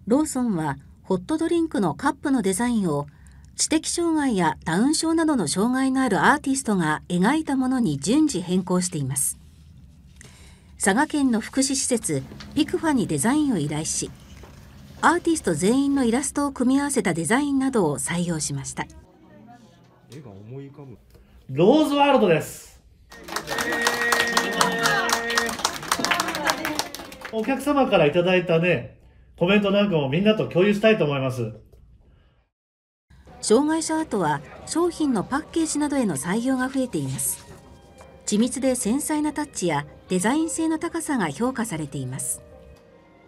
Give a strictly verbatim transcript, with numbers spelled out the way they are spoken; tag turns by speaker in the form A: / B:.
A: ローソンはホットドリンクのカップのデザインを知的障害やダウン症などの障害のあるアーティストが描いたものに順次変更しています。佐賀県の福祉施設ピクファにデザインを依頼し、アーティスト全員のイラストを組み合わせたデザインなどを採用しました。
B: 絵が思い浮かぶ。ローズワールドです。お客様からいただいたね、コメントなんかもみんなと共有したいと思います。
A: 障害者アートは商品のパッケージなどへの採用が増えています。緻密で繊細なタッチやデザイン性の高さが評価されています。